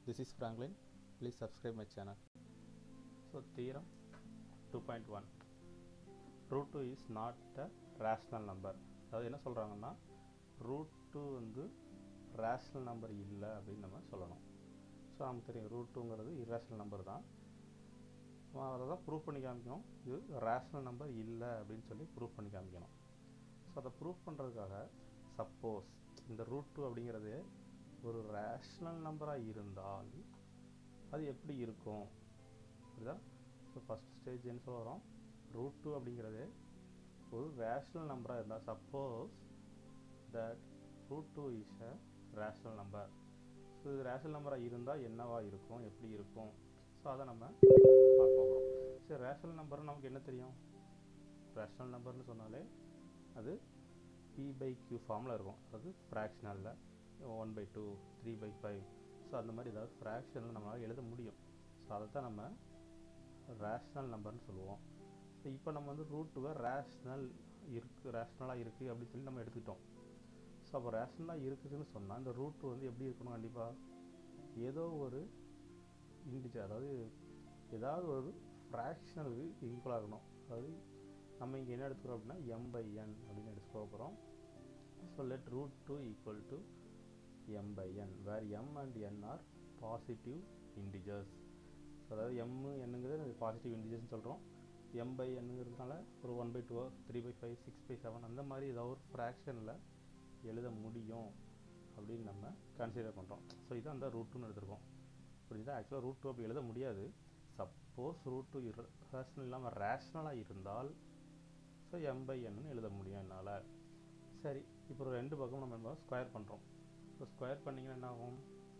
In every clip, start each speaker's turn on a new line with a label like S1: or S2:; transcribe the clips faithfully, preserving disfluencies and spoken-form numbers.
S1: This is Franklin. Please subscribe my channel. So theorem two point one, root two is not a rational number. அதாவது என்ன சொல்கிறாங்கன்னா root two வந்து rational number இல்லை அப்படின்னு நம்ம சொல்லணும். ஸோ நமக்கு தெரியும் root டூங்கிறது irrational number தான். அதை தான் ப்ரூவ் பண்ணி காமிக்கணும். இது ரேஷ்னல் நம்பர் இல்லை அப்படின்னு சொல்லி ப்ரூவ் பண்ணி காமிக்கணும். ஸோ அதை ப்ரூவ் பண்ணுறதுக்காக சப்போஸ் இந்த ரூட் டூ அப்படிங்கிறது ஒரு ரேஷ்னல் நம்பராக இருந்தால் அது எப்படி இருக்கும் புரியுதா? ஸோ ஃபஸ்ட் ஸ்டேஜ் என்ன சொல்ல வரோம், ரூட் டூ அப்படிங்கிறது ஒரு ரேஷ்னல் நம்பராக இருந்தால் suppose that root two is a rational number. So இது ரேஷ்னல் நம்பராக இருந்தால் என்னவா இருக்கும், எப்படி இருக்கும், ஸோ அதை நம்ம பார்க்க போகிறோம். சரி, ரேஷ்னல் நம்பர்னு நமக்கு என்ன தெரியும்? ரேஷ்னல் நம்பர்னு சொன்னாலே அது பி பை கியூ ஃபார்மில் இருக்கும். அது ஃப்ராக்ஷனலில் one by two three by five so அந்த மாதிரி ஏதாவது ஃப்ராக்ஷனில் நம்மளால் எழுத முடியும். ஸோ அதை தான் நம்ம ரேஷ்னல் நம்பர்னு சொல்லுவோம். ஸோ இப்போ நம்ம வந்து ரூட் டூவை ரேஷ்னல் இருக்குது ரேஷ்னலாக இருக்குது அப்படின்னு சொல்லி நம்ம எடுத்துக்கிட்டோம். ஸோ அப்போ ரேஷ்னலாக இருக்குதுன்னு சொன்னால் இந்த ரூட் டூ வந்து எப்படி இருக்கணும்? கண்டிப்பாக ஏதோ ஒரு இன்டிஜர், அதாவது ஏதாவது ஒரு ஃப்ராக்ஷனலுக்கு ஈக்குவலாக இருக்கணும். அதாவது நம்ம இங்கே என்ன எடுத்துக்கிறோம் அப்படின்னா எம் பை என் அப்படின்னு எடுத்துக்க போகிறோம். So let root two equal to M by N where M and N are positive integers. So அதாவது எம் என்னங்கிறது பாசிட்டிவ் இன்டிஜர்ஸ்னு சொல்கிறோம். எம் பை என்னங்கிறதுனால ஒரு one by two three by five six by seven அந்த மாதிரி ஏதாவது ஒரு ஃப்ராக்ஷனில் எழுத முடியும் அப்படின்னு நம்ம கன்சிடர் பண்ணுறோம். ஸோ இது அந்த ரூட் டூன்னு எடுத்துருக்கோம். புரிஞ்சுதா? ஆக்சுவலாக ரூட் டூ அப்படி எழுத முடியாது. சப்போஸ் ரூட் டூ ரேஷ்னல் இல்லாமல் ரேஷ்னலாக இருந்தால் ஸோ எம் பை என்னு எழுத முடியும் என்னால். சரி, இப்போ ஒரு ரெண்டு பக்கம் நம்ம ஸ்கொயர் பண்ணுறோம். ஸோ ஸ்கொயர் பண்ணிங்கன்னா என்ன ஆகும்?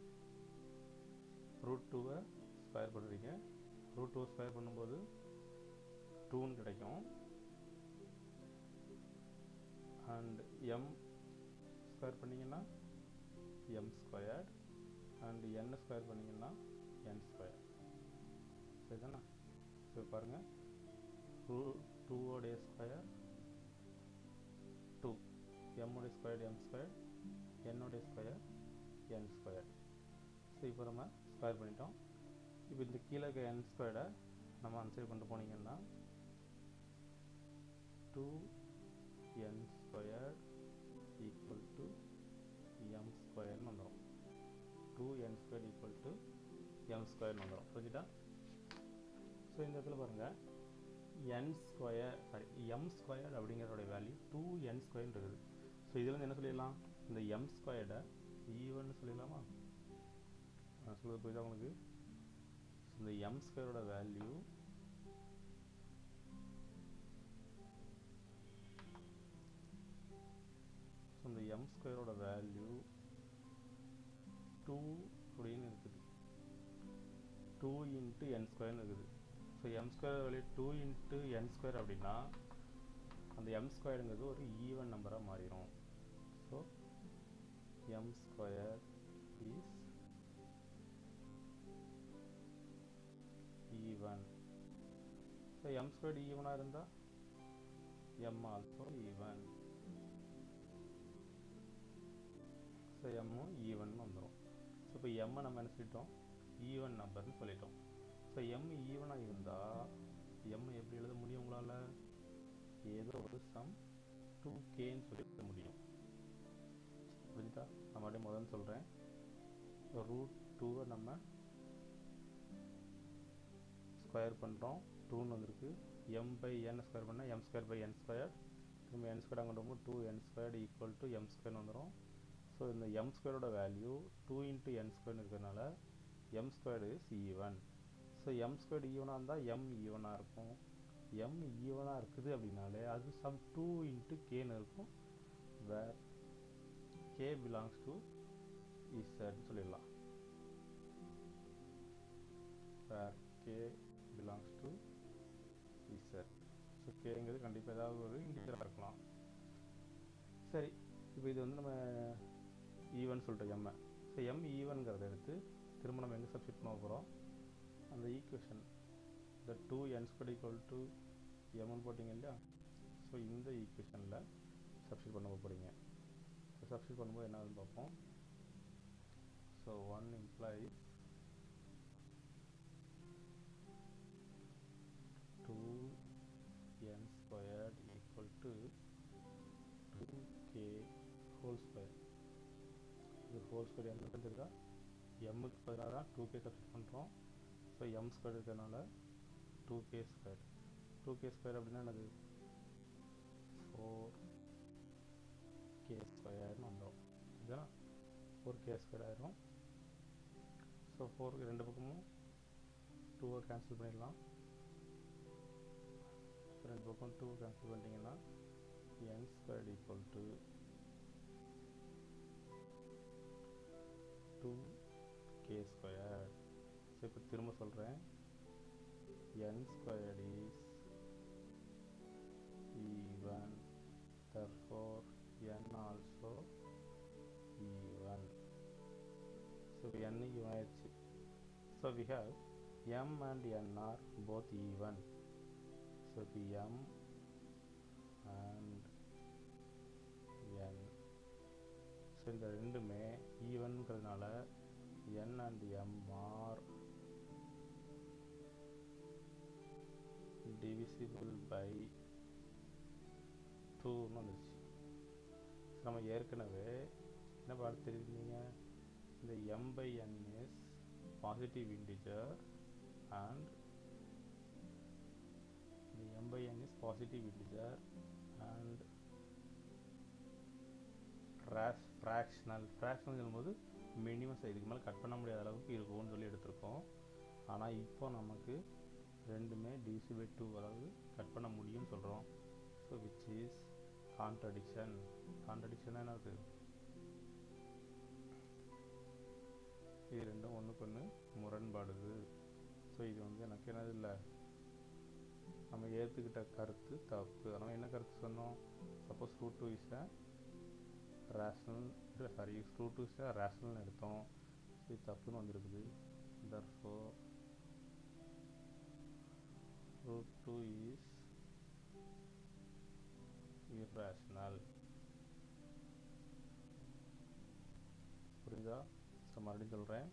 S1: ரூட் டூவை ஸ்கொயர் பண்ணுறீங்க. ரூட் டூவை ஸ்கொயர் பண்ணும்போது டூன்னு கிடைக்கும். அண்ட் எம் ஸ்கொயர் பண்ணிங்கன்னா M square and N square பண்ணிங்கன்னா என் ஸ்கொயர். சரிதானா? ஸோ பாருங்கள், ரூட் டூவோடைய ஸ்கொயர் டூ, எம்முடைய ஸ்கொயர் எம் ஸ்கொயர், என்னுடைய ஸ்கொயர் என் ஸ்கொயர். ஸோ இப்போ நம்ம ஸ்கொயர் பண்ணிட்டோம். இப்போ இந்த கீழே இருக்க என் ஸ்கொயரை நம்ம ஆன்சர் பண்ணிட்டு போனீங்கன்னா two N square equal to M ஸ்கொயர்னு வந்துடும். Two N square equal to M ஸ்கொயர்னு வந்துடும். புரிஞ்சுட்டா? ஸோ இந்த இடத்துல பாருங்கள், N square sorry M square அப்படிங்கிறதோட வேல்யூ டூ என் ஸ்கொயர் இருக்குது. ஸோ இதில் வந்து என்ன சொல்லிடலாம்? இந்த எம் ஸ்கொயர்டை ஈவன்னு சொல்லிடலாமா? நான் சொல்கிறது புரியுதா உங்களுக்கு? இந்த எம் ஸ்கொயரோட வேல்யூ ஸோ இந்த எம் ஸ்கொயரோட வேல்யூ டூ அப்படின்னு இருக்குது. டூ இன்ட்டு என் ஸ்கொயர்னு இருக்குது. So M square value two into N square அப்படின்னா அந்த எம் ஸ்கொயருங்கிறது ஒரு ஈவன் நம்பராக மாறிடும். So M square is even. So M square ஈவனாக இருந்தால் எம் ஆல்சோ ஈவன். ஸோ எம்மும் ஈவன் வந்துடும். ஸோ இப்போ எம்மை நம்ம என்ன சொல்லிட்டோம்? ஈவன் நம்பர்னு சொல்லிட்டோம். ஸோ எம் ஈவனாக இருந்தால் எம் எப்படி எழுத முடியும் உங்களால்? ஏதோ ஒரு சம் டூ கேன்னு சொல்லி எழுத முடியும். புரிஞ்சுட்டா? நான் மறுபடியும் முதல்ல சொல்கிறேன். ரூட் டூவை நம்ம ஸ்கொயர் பண்ணுறோம். டூன்னு வந்துருக்கு. எம் பை என் ஸ்கொயர் பண்ணால் M square by N square, திரும்ப என் ஸ்கொயர் அங்கே ரொம்ப two N square equal to M square வந்துடும். ஸோ இந்த எம் ஸ்கொயரோட வேல்யூ டூ இன்ட்டு என் ஸ்கொயர்னு இருக்கிறதுனால M square is even. So M square ஈவனாக இருந்தால் எம் ஈவனாக இருக்கும். எம் ஈவனாக இருக்குது அப்படின்னாலே அது சம் டூ இன்ட்டு கேன்னு இருக்கும். வேர் கே பிலாங்ஸ் டு இசட்னு சொல்லிடலாம். Where K belongs to Z. So கேங்கிறது கண்டிப்பாக ஏதாவது ஒரு இன்டிஜராக இருக்கலாம். சரி, இப்போ இது வந்து நம்ம ஈவன் சொல்லிட்டோம் எம்மை. ஸோ எம் ஈவன்கிறத எடுத்து திரும்ப நம்ம எங்கே சப்ஸ்டிட் பண்ண போகிறோம்? அந்த ஈக்குவேஷன் இந்த two N square equal to எம்னு போட்டிங்க இல்லையா? ஸோ இந்த ஈக்குவேஷனில் சப்ஸ்டிட் பண்ண போகிறீங்க. ஸோ சப்ஸ்டிட் பண்ணும்போது என்ன ஆகுதுன்னு பார்ப்போம். So one implies whole square M தெரிஞ்சிருக்கா, எம்முக்கு பதிலாக தான் டூ கே சப்ஸ்டிட் பண்ணுறோம். ஸோ எம் ஸ்கொயர் இருக்கிறதுனால two K square. Two K square அப்படின்னா என்னது, ஃபோர் கே ஸ்கொயர்னு வந்துடும். இதுதான் ஃபோர் கே ஸ்கொயர் ஆயிரும். ஸோ ஃபோருக்கு ரெண்டு பக்கமும் டூவை கேன்சல் பண்ணிடலாம். ரெண்டு பக்கம் டூ கேன்சல் பண்ணிட்டீங்கன்னா n square equal to two K square. So இப்போ திரும்ப சொல்கிறேன், n squared is even, therefore n also even. So n even ஆயிடுச்சு. So we have m and n are both even. So m and n. So இந்த ரெண்டுமே ஈவன்ங்கிறதுனால n and m are divisible by two ன்னு வந்துச்சு. நம்ம ஏற்கனவே என்ன பார்த்து தெரிஞ்சுங்க, இந்த m by n is positive integer and the m by n is positive integer and fractional. fractional சொல்லும்போது மினிமம் சைஸ், இதுக்கு மேலே கட் பண்ண முடியாத அளவுக்கு இருக்கும்னு சொல்லி எடுத்திருக்கோம். ஆனால் இப்போ நமக்கு ரெண்டுமே divisible by two அளவு கட் பண்ண முடியும்னு சொல்கிறோம். So which is contradiction. Contradiction என்னது, இது ரெண்டும் ஒன்றுக்கு ஒன்று முரண்பாடுது. ஸோ இது வந்து எனக்கு என்னது இல்லை, நம்ம ஏற்றுக்கிட்ட கருத்து தப்பு. நம்ம என்ன கருத்து சொன்னோம், suppose root two is a rational, sorry root two is a ரேஷ்னல்னு எடுத்தோம். இது தப்புன்னு வந்திருக்குது. therefore root two is irrational. புரியுதா? ஸோ மறுபடியும் சொல்கிறேன்,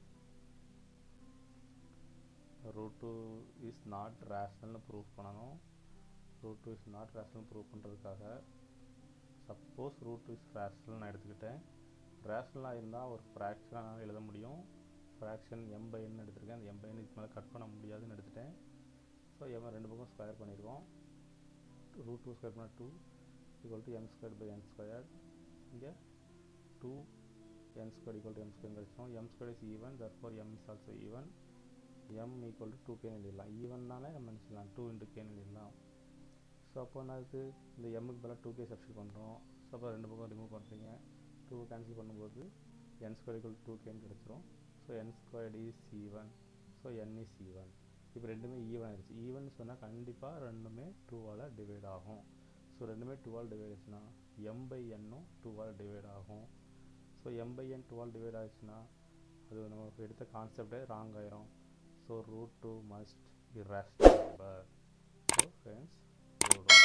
S1: root two is not rational prove பண்ணணும். root two is not rational prove பண்ணுறதுக்காக suppose root two is rational நான் எடுத்துக்கிட்டேன். ரேஷ்னலாக இருந்தால் ஒரு ஃப்ராக்ஷனாக எழுத முடியும். ஃப்ராக்ஷன் m by n எடுத்துருக்கேன். அந்த m by n இதுக்கு மேலே கட் பண்ண முடியாதுன்னு எடுத்துட்டேன். ஸோ m ரெண்டு பக்கம் ஸ்கொயர் பண்ணிடுவோம். ரூட் டூ ஸ்கொயர் பண்ணால் two equal to M square by N square. இங்கே two N square equal to M square கிடச்சோம். M square is even, therefore m is also even. m equal to two கேன்னு எழுதிடலாம். ஈவன்னாலே நம்ம நினச்சிடலாம் two into கேன்னு எழுதிடலாம். So அப்போ என்னது, இந்த எம்முக்கு பதிலாக டூ கே சப்ஸ்டிட் பண்ணுறோம். ஸோ அப்போ ரெண்டு பக்கம் ரிமூவ் பண்ணுறீங்க. டூ கேன்சல் பண்ணும்போது n square equal to two கேன்னு கிடச்சிரும். So n square is even. So n is even. இப்போ ரெண்டுமே ஈவன் ஆகிடுச்சு. ஈவன் சொன்னால் கண்டிப்பாக ரெண்டுமே டூவால் டிவைட் ஆகும். ஸோ ரெண்டுமே டூவால் டிவைட் ஆச்சுன்னா எம் பை என்னும் டூவால் டிவைட் ஆகும். ஸோ எம் பை என் டூவால் டிவைட் ஆச்சுன்னா அது நமக்கு எடுத்த கான்செப்டே ராங் ஆயிரும். So root two must irrational number. So friends,